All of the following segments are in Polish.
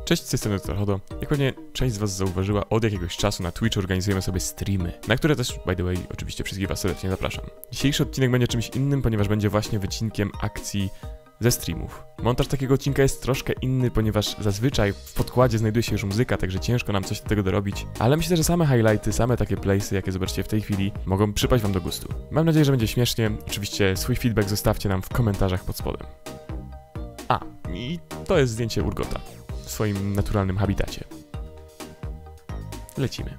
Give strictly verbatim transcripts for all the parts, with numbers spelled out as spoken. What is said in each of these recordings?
Cześć, z tej strony doktor Hodo. Jak pewnie część z was zauważyła, od jakiegoś czasu na Twitchu organizujemy sobie streamy, na które też, by the way, oczywiście wszystkich was serdecznie zapraszam. Dzisiejszy odcinek będzie czymś innym, ponieważ będzie właśnie wycinkiem akcji ze streamów. Montaż takiego odcinka jest troszkę inny, ponieważ zazwyczaj w podkładzie znajduje się już muzyka, także ciężko nam coś do tego dorobić, ale myślę, że same highlighty, same takie playsy, jakie zobaczycie w tej chwili, mogą przypaść wam do gustu. Mam nadzieję, że będzie śmiesznie. Oczywiście swój feedback zostawcie nam w komentarzach pod spodem. A, i to jest zdjęcie Urgota w swoim naturalnym habitacie. Lecimy.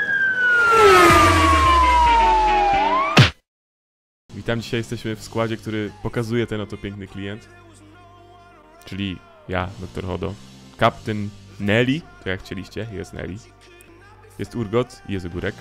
Witam, dzisiaj jesteśmy w składzie, który pokazuje ten oto piękny klient. Czyli ja, doktor Hodo. Kapitän Nelly, to jak chcieliście, jest Nelly. Jest Urgot i jest Ogórek.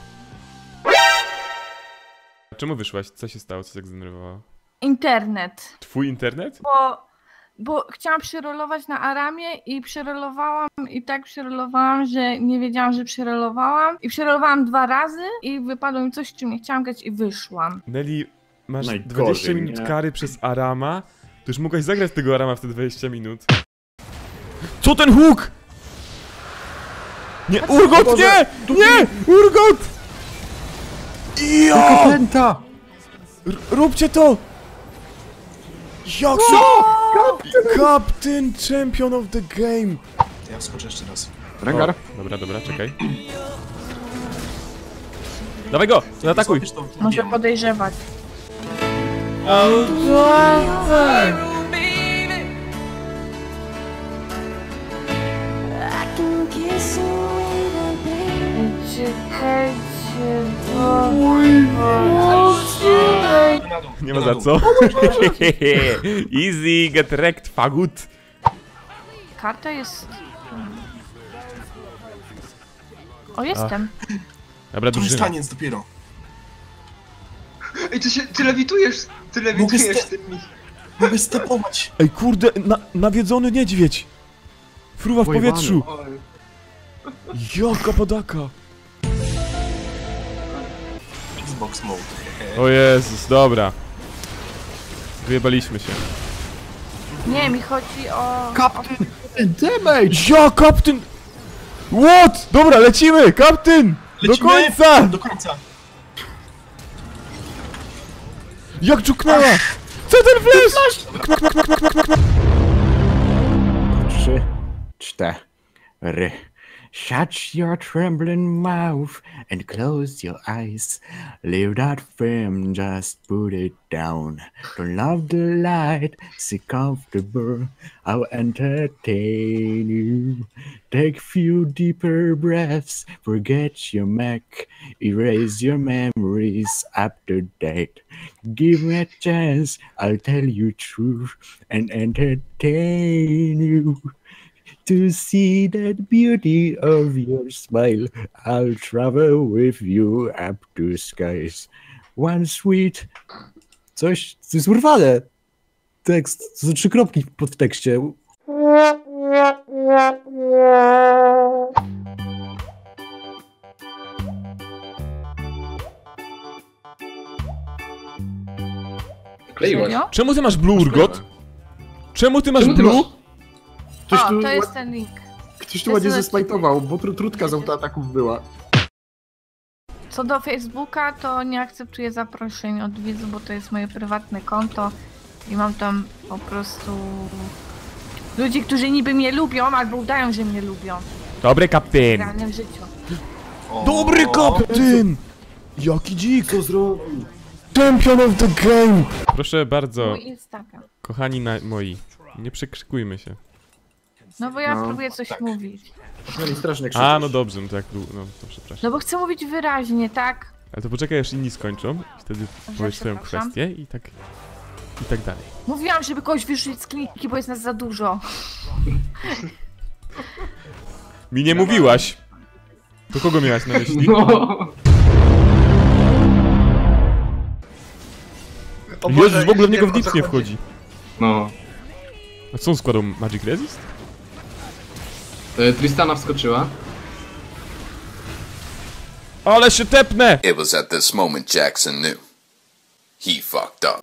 Czemu wyszłaś? Co się stało? Co się tak zdenerwowało? Internet. Twój internet? Bo, bo chciałam przerolować na Aramie i przerolowałam i tak przerolowałam, że nie wiedziałam, że przerolowałam. I przerolowałam dwa razy i wypadło mi coś, czym nie chciałam grać i wyszłam. Nelly, masz Najgorzej, dwadzieścia minut nie? kary przez Arama. To już mogłaś zagrać tego Arama w te dwadzieścia minut. Co ten huk? Nie, Urgot, nie! Nie! Urgot! Jaka pęta! R róbcie to! Jak Co? Captain Champion of the game! Ja wskoczę jeszcze raz. Rengar? O, dobra, dobra, czekaj. Dawaj go! Zaatakuj! Złapiesz to? Może podejrzewać. Nie ma za co. Easy, get wrecked, fagut. Karta jest... O, jestem. Dobra, To jest drużyna. taniec dopiero. Ej, ty się, ty lewitujesz, ty Mogę lewitujesz ste- tymi. Mogę stepować. Ej, kurde, na, nawiedzony niedźwiedź. Fruwa w Pojebany. powietrzu. Oj. Jaka podaka. Xbox mode. O Jezus, dobra. Wyjebaliśmy się. Nie, mi chodzi o... Captain Damage! Ja, kaptyn! What? Dobra, lecimy, kaptyn! Do Lecimy? końca! Do końca. Jak dżuknęła! Co ten flash? Knak, knak, knak, knak, knak, knak. Trzy, cztery. Shut your trembling mouth and close your eyes. Leave that frame, just put it down. Don't love the light, sit comfortable. I'll entertain you. Take few deeper breaths, forget your Mac, erase your memories up to date. Give me a chance, I'll tell you truth and entertain you. To see that beauty of your smile, I'll travel with you up to skies. One sweet... Coś, coś jest urwane. Tekst, to są trzy kropki pod w tekście. Kleiłaś. Serio? Czemu ty masz blue, Urgot? Czemu ty masz Czemu ty blue? masz? Ktoś O, tu, to jest ten link. ktoś tu ładnie zesplajtował, bo tru, trutka z autoataków była. Co do Facebooka, to nie akceptuję zaproszeń od widzów, bo to jest moje prywatne konto i mam tam po prostu ludzi, którzy niby mnie lubią, albo udają, że mnie lubią Dobry w kaptyn! realnym życiu. O, Dobry kaptyn! Jaki dzik! Co zrobił? Champion of the game! Proszę bardzo, Mój Instagram. kochani na moi, nie przekrzykujmy się. No bo ja No, próbuję coś tak. mówić. No i strasznie A, krzyczysz. no dobrze, no tak, no to przepraszam. No bo chcę mówić wyraźnie, tak? Ale to poczekaj, aż inni skończą, wtedy powiesz swoją przepraszam. kwestię i tak, i tak dalej. Mówiłam, żeby kogoś wyrzucić z kliniki, bo jest nas za dużo. Mi nie mówiłaś! To kogo miałaś na myśli? No. O Boże, Jezus, w ogóle w niego w wiem, o nic co nie chodzi. wchodzi. No. A co on składał? Magic Resist? E, Tristana wskoczyła. Ale się tepnę! It was at this moment Jackson knew. He fucked up.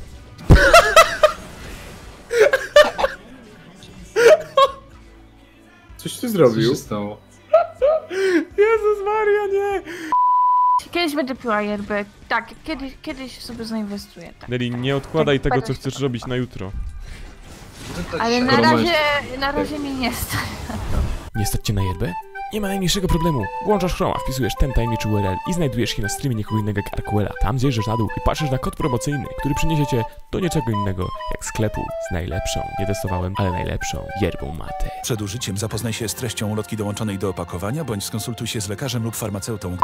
Coś ty Co zrobił? się stało? Jezus Maria, nie! Kiedyś będę piła yerbę. Tak, kiedyś, kiedyś sobie zainwestuję, tak. Nelly, nie odkładaj Tak, tego, bardzo co się chcesz podoba. robić na jutro. Ale na Skoro razie, na razie mi nie stać. Nie stać cię na yerbę? Nie ma najmniejszego problemu. Włączasz Chroma, wpisujesz ten tajemniczy U R L i znajdujesz się na streamie niekogo innego jak Arkuela. Tam zjeżdżasz na dół i patrzysz na kod promocyjny, który przyniesie cię do niczego innego jak sklepu z najlepszą, nie testowałem, ale najlepszą yerbą matę. Przed użyciem zapoznaj się z treścią ulotki dołączonej do opakowania, bądź skonsultuj się z lekarzem lub farmaceutą.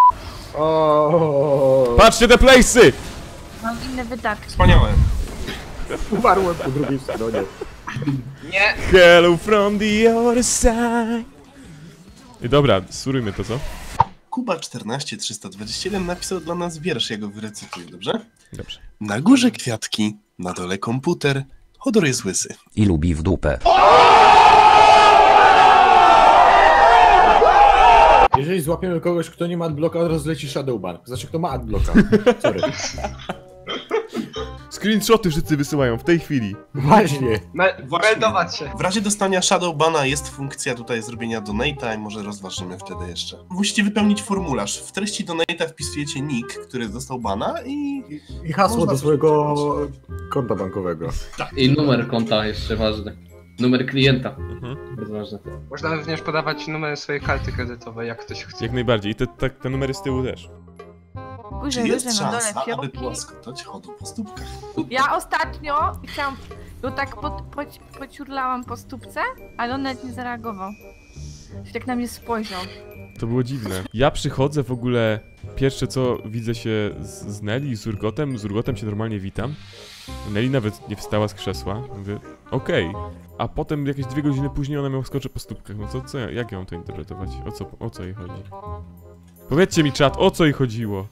O, Patrzcie te place'y! Mam inne wydatki. Wspaniałe. umarłem po drugiej stronie. Hello from the other side. I dobra, surujmy to, co? Kuba czternaście trzysta dwadzieścia jeden napisał dla nas wiersz, ja go wyrecytuję, dobrze? Dobrze. Na górze kwiatki, na dole komputer, Hodor jest łysy. I lubi w dupę. Jeżeli złapiemy kogoś, kto nie ma adblocka, od razu leci Shadowban. Znaczy, kto ma adblocka. Sorry. Screenshoty wszyscy wysyłają w tej chwili. Właśnie. Meldować się. W razie dostania Shadowbana jest funkcja tutaj zrobienia donate'a i może rozważymy wtedy jeszcze. Musicie wypełnić formularz. W treści donate'a wpisujecie nick, który dostał bana i... I hasło Można do coś swojego wypełnić. konta bankowego. I numer konta jeszcze ważny. Numer klienta. Mhm. Bardzo ważne. Można również podawać numer swojej karty kredytowej, jak ktoś chce. Jak najbardziej. I te, te, te numery z tyłu też. Górze, Czy jest górze, na dole szansa, aby fiołki. płaskotać chodu po stópkach? Ja ostatnio chciałam, bo tak po, po, pociurlałam po stópce, ale on nawet nie zareagował. Się tak na mnie spojrzał. To było dziwne. Ja przychodzę w ogóle, pierwsze co widzę się z, z Nelly i z Urgotem, z Urgotem się normalnie witam. Nelly nawet nie wstała z krzesła. Mówię, okej. A potem jakieś dwie godziny później ona miała skoczyć po stópkach. No to co, jak ja mam to interpretować? O co, o co jej chodzi? Powiedzcie mi, czat, o co jej chodziło?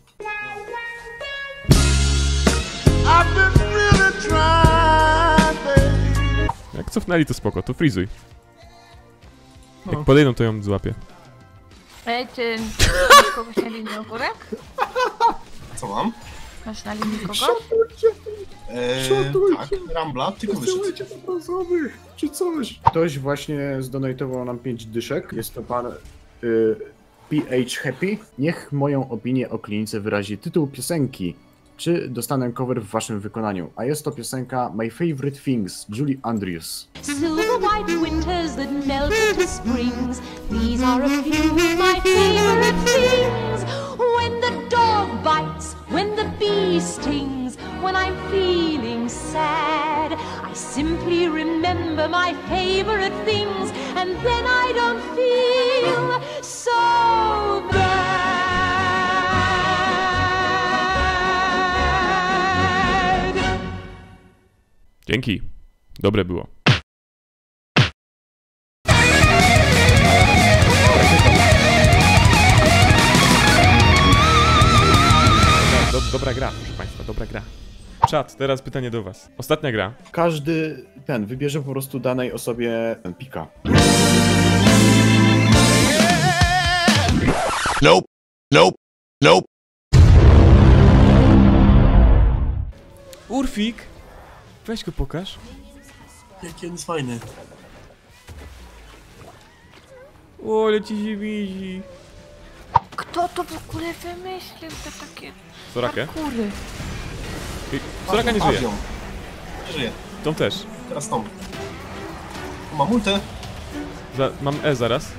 Jak cofnęli to spoko, to frizuj. Jak podejdą, to ją złapię. Ej, ty masz kogoś na linii ogórek? Co mam? Masz na linii kogoś? Eee, Szotujcie. tak, Rambla, tylko wyszedł. Wysyłajcie do branżowych, czy coś. Ktoś właśnie zdonatował nam pięć dyszek. Jest to pan y, P H Happy. Niech moją opinię o klinice wyrazi tytuł piosenki. Czy dostanę cover w waszym wykonaniu? A jest to piosenka My Favorite Things, Julie Andrews. Silver white winters that melt into springs. These are a few of my favorite things. When the dog bites, when the bee stings, when I'm feeling sad, I simply remember my favorite things, and then I don't feel so bad. Dzięki. Dobre było. Do, dobra gra, proszę państwa, dobra gra. Czat, teraz pytanie do was. Ostatnia gra. Każdy ten wybierze po prostu danej osobie pika. Nope. Nope. Nope. Urfik! Weź go pokaż. Jaki on jest fajny. O, ale ci się widzi. Kto to w ogóle wymyślił te takie Sorakę? parkury? Ej, Soraka nie żyje. Avion. Nie żyje. Tą też. Teraz tą. Mam ultę. Za, mam E zaraz.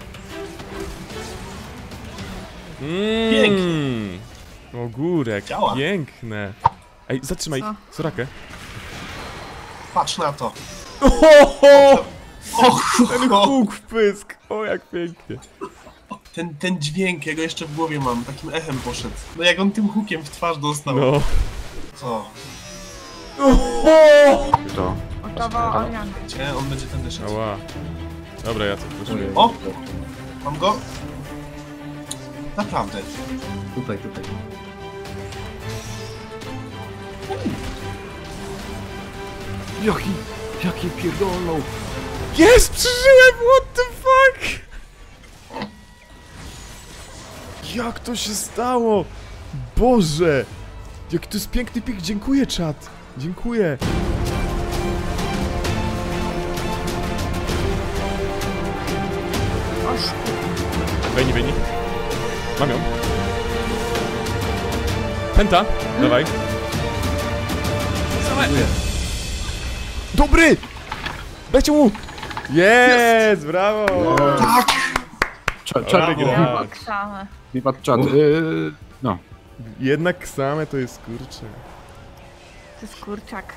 Mm. Pięknie. Ogórek, Działa. piękne. Ej, zatrzymaj, Co? Sorakę. Patrz na to. Oho! Och, Ten och, huk w pysk! O, jak pięknie. ten, ten dźwięk, ja go jeszcze w głowie mam, takim echem poszedł. No jak on tym hukiem w twarz dostał. No. Co? To. Gotowa Oriana. Gdzie on będzie tędy szedł? Ała. Dobra, ja to proszę. O! Mam go? Naprawdę. Tutaj, tutaj. Jaki, jaki pierdolną. Jest! Przeżyłem! What the fuck? Jak to się stało? Boże! Jaki to jest piękny pik. Dziękuję, czat. Dziękuję. nóżku. Wejni, wejni. Mam ją. Penta, dawaj. Dobry! Dajcie mu! Jest! Brawo! Czat, Dobry czat, gracz. Ksame. wipat czat. Yy, no. Jednak Ksame to jest kurczę. To jest kurczak.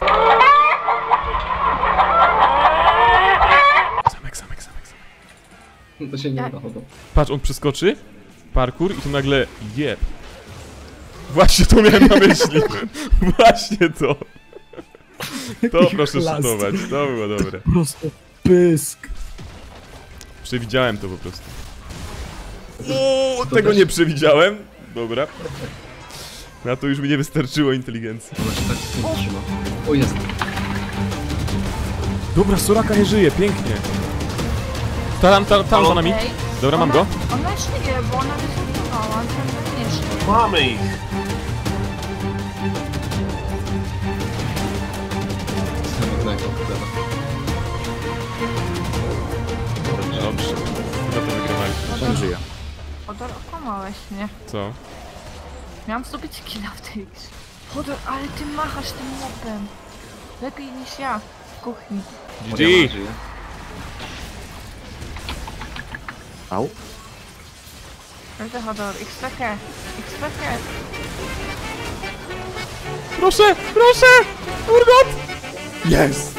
Samek, samek, samek, samek. To się nie Tak. udało. Patrz, on przeskoczy, parkour i tu nagle jeb. Właśnie to miałem na myśli. Właśnie to. To proszę Chlast. szutować, to było dobre. Po prostu pysk. Przewidziałem to po prostu. O, tego nie przewidziałem. Dobra. Na to już mi nie wystarczyło inteligencji. Ona się tak z tym trzyma. O, jest. Dobra, Soraka nie żyje, pięknie. Tam, tam, tam za nami. Ej, Dobra, mam ona, go. Ona żyje, bo ona wystartowała, ten nie żyje. Mamy ich! Samotnego, chyba. Dobrze. Chyba to wygrywaliśmy. On żyje. Hodor, okłamałeś mnie. Co? Miałam zdobyć killa w tej grze. Hodor, ale ty machasz tym mopem. Lepiej niż ja w kuchni. G Oriana G! żyje. Au. Proszę Hodor, X P K, X P K. Proszę, proszę! Urgot! Jest!